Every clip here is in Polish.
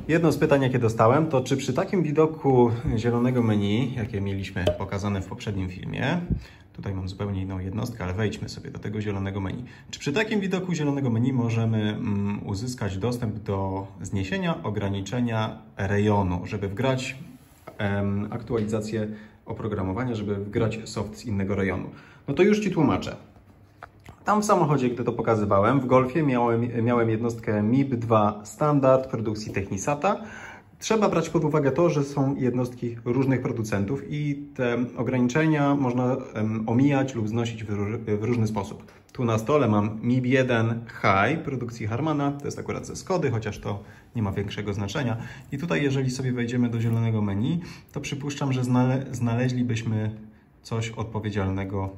Jedno z pytań, jakie dostałem, to czy przy takim widoku zielonego menu, jakie mieliśmy pokazane w poprzednim filmie, tutaj mam zupełnie inną jednostkę, ale wejdźmy sobie do tego zielonego menu. Czy przy takim widoku zielonego menu możemy uzyskać dostęp do zniesienia ograniczenia rejonu, żeby wgrać aktualizację oprogramowania, żeby wgrać soft z innego rejonu? No to już Ci tłumaczę. Tam w samochodzie, gdy to pokazywałem, w Golfie miałem jednostkę MIB2 Standard produkcji Technisata. Trzeba brać pod uwagę to, że są jednostki różnych producentów i te ograniczenia można omijać lub znosić w różny sposób. Tu na stole mam MIB1 High produkcji Harmana, to jest akurat ze Skody, chociaż to nie ma większego znaczenia. I tutaj, jeżeli sobie wejdziemy do zielonego menu, to przypuszczam, że znaleźlibyśmy coś odpowiedzialnego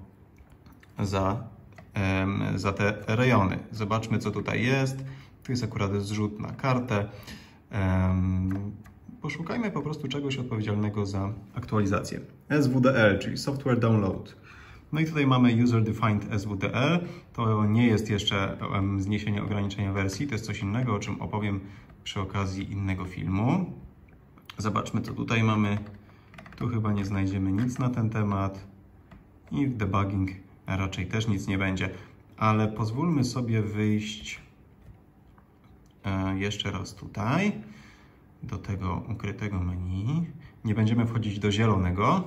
za te rejony. Zobaczmy, co tutaj jest. Tu jest akurat zrzut na kartę. Poszukajmy po prostu czegoś odpowiedzialnego za aktualizację. SWDL, czyli Software Download. No i tutaj mamy User Defined SWDL. To nie jest jeszcze zniesienie ograniczenia wersji, to jest coś innego, o czym opowiem przy okazji innego filmu. Zobaczmy, co tutaj mamy. Tu chyba nie znajdziemy nic na ten temat. I w debugging raczej też nic nie będzie. Ale pozwólmy sobie wyjść jeszcze raz tutaj, do tego ukrytego menu. Nie będziemy wchodzić do zielonego,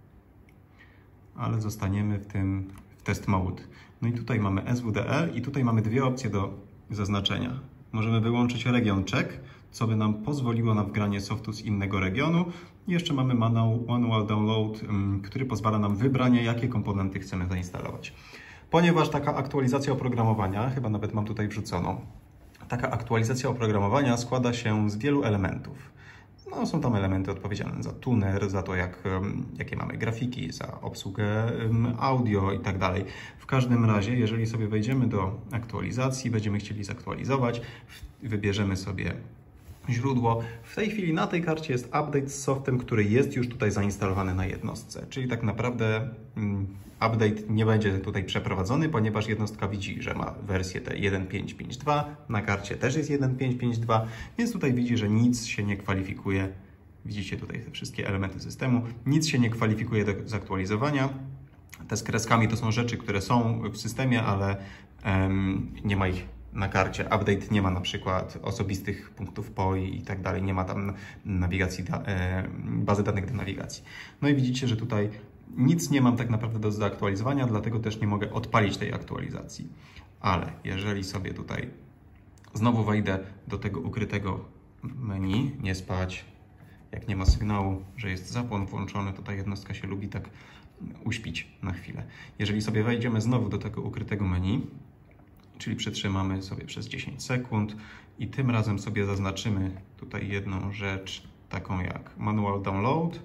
ale zostaniemy w test mode. No i tutaj mamy SWDL i tutaj mamy dwie opcje do zaznaczenia. Możemy wyłączyć region check, co by nam pozwoliło na wgranie softu z innego regionu. I jeszcze mamy manual download, który pozwala nam wybranie, jakie komponenty chcemy zainstalować. Ponieważ taka aktualizacja oprogramowania, chyba nawet mam tutaj wrzuconą, taka aktualizacja oprogramowania składa się z wielu elementów. No, są tam elementy odpowiedzialne za tuner, za to, jakie mamy grafiki, za obsługę audio i tak dalej. W każdym razie, jeżeli sobie wejdziemy do aktualizacji, będziemy chcieli zaktualizować, wybierzemy sobie źródło. W tej chwili na tej karcie jest update z softem, który jest już tutaj zainstalowany na jednostce. Czyli tak naprawdę update nie będzie tutaj przeprowadzony, ponieważ jednostka widzi, że ma wersję tę 1.5.5.2, na karcie też jest 1.5.5.2, więc tutaj widzi, że nic się nie kwalifikuje. Widzicie tutaj te wszystkie elementy systemu. Nic się nie kwalifikuje do zaktualizowania. Te z kreskami to są rzeczy, które są w systemie, ale nie ma ich na karcie. Update nie ma na przykład osobistych punktów POI i tak dalej, nie ma tam nawigacji, bazy danych do nawigacji. No i widzicie, że tutaj nic nie mam tak naprawdę do zaktualizowania, dlatego też nie mogę odpalić tej aktualizacji. Ale jeżeli sobie tutaj znowu wejdę do tego ukrytego menu, nie spać, jak nie ma sygnału, że jest zapłon włączony, to ta jednostka się lubi tak uśpić na chwilę. Jeżeli sobie wejdziemy znowu do tego ukrytego menu, czyli przytrzymamy sobie przez 10 sekund i tym razem sobie zaznaczymy tutaj jedną rzecz, taką jak manual download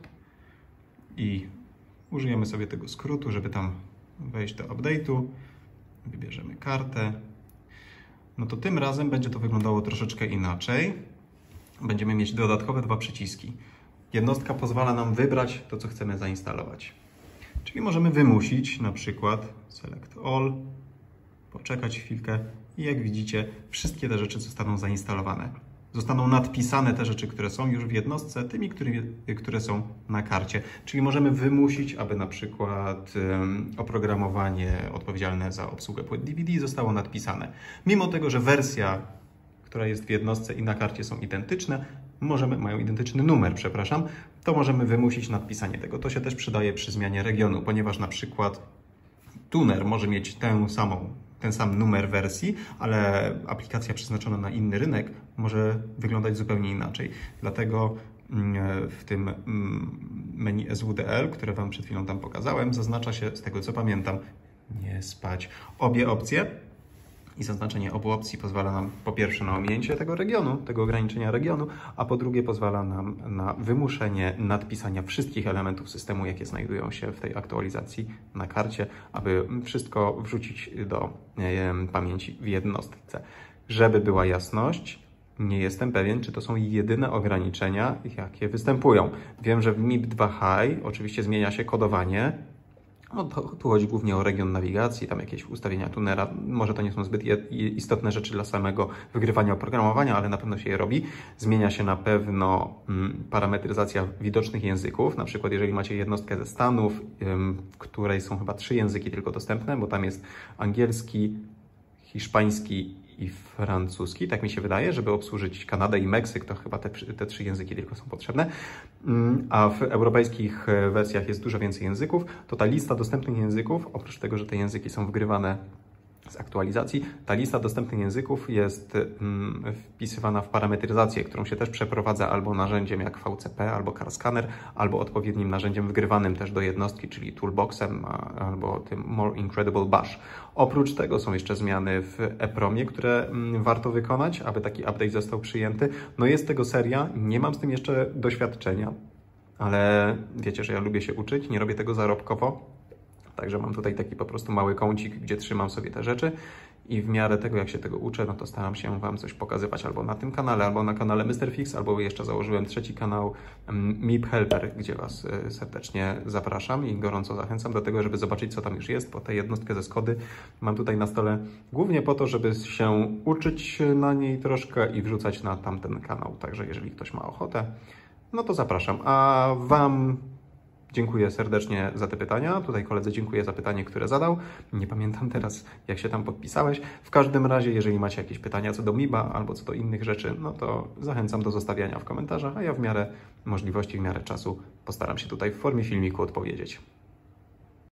i użyjemy sobie tego skrótu, żeby tam wejść do update'u, wybierzemy kartę, no to tym razem będzie to wyglądało troszeczkę inaczej. Będziemy mieć dodatkowe dwa przyciski. Jednostka pozwala nam wybrać to, co chcemy zainstalować. Czyli możemy wymusić na przykład select all, poczekać chwilkę i jak widzicie, wszystkie te rzeczy zostaną zainstalowane. Zostaną nadpisane te rzeczy, które są już w jednostce, tymi, które są na karcie. Czyli możemy wymusić, aby na przykład oprogramowanie odpowiedzialne za obsługę płyt DVD zostało nadpisane. Mimo tego, że wersja, która jest w jednostce i na karcie są identyczne, mają identyczny numer, przepraszam, to możemy wymusić nadpisanie tego. To się też przydaje przy zmianie regionu, ponieważ na przykład tuner może mieć ten sam numer wersji, ale aplikacja przeznaczona na inny rynek może wyglądać zupełnie inaczej. Dlatego w tym menu SWDL, które Wam przed chwilą tam pokazałem, zaznacza się, z tego co pamiętam, nie spać, obie opcje. I zaznaczenie obu opcji pozwala nam po pierwsze na ominięcie tego regionu, tego ograniczenia regionu, a po drugie pozwala nam na wymuszenie nadpisania wszystkich elementów systemu, jakie znajdują się w tej aktualizacji na karcie, aby wszystko wrzucić do pamięci w jednostce. Żeby była jasność, nie jestem pewien, czy to są jedyne ograniczenia, jakie występują. Wiem, że w MIB2 High oczywiście zmienia się kodowanie, No tu chodzi głównie o region nawigacji, tam jakieś ustawienia tunera. Może to nie są zbyt istotne rzeczy dla samego wygrywania oprogramowania, ale na pewno się je robi. Zmienia się na pewno parametryzacja widocznych języków. Na przykład jeżeli macie jednostkę ze Stanów, w której są chyba 3 języki tylko dostępne, bo tam jest angielski, hiszpański i francuski, tak mi się wydaje, żeby obsłużyć Kanadę i Meksyk, to chyba te 3 języki tylko są potrzebne, a w europejskich wersjach jest dużo więcej języków, to ta lista dostępnych języków, oprócz tego, że te języki są wgrywane z aktualizacji, ta lista dostępnych języków jest wpisywana w parametryzację, którą się też przeprowadza albo narzędziem jak VCP, albo CarScanner, albo odpowiednim narzędziem wgrywanym też do jednostki, czyli Toolboxem, albo tym More Incredible Bash. Oprócz tego są jeszcze zmiany w EPROMie, które warto wykonać, aby taki update został przyjęty. No jest tego seria, nie mam z tym jeszcze doświadczenia, ale wiecie, że ja lubię się uczyć, nie robię tego zarobkowo. Także mam tutaj taki po prostu mały kącik, gdzie trzymam sobie te rzeczy i w miarę tego, jak się tego uczę, no to staram się Wam coś pokazywać albo na tym kanale, albo na kanale Mr. Fix, albo jeszcze założyłem 3. kanał MIP Helper, gdzie Was serdecznie zapraszam i gorąco zachęcam do tego, żeby zobaczyć, co tam już jest, bo tę jednostkę ze Skody mam tutaj na stole głównie po to, żeby się uczyć na niej troszkę i wrzucać na tamten kanał. Także jeżeli ktoś ma ochotę, no to zapraszam. A Wam dziękuję serdecznie za te pytania. Tutaj koledze dziękuję za pytanie, które zadał. Nie pamiętam teraz, jak się tam podpisałeś. W każdym razie, jeżeli macie jakieś pytania co do MIBA albo co do innych rzeczy, no to zachęcam do zostawiania w komentarzach, a ja w miarę możliwości, w miarę czasu postaram się tutaj w formie filmiku odpowiedzieć.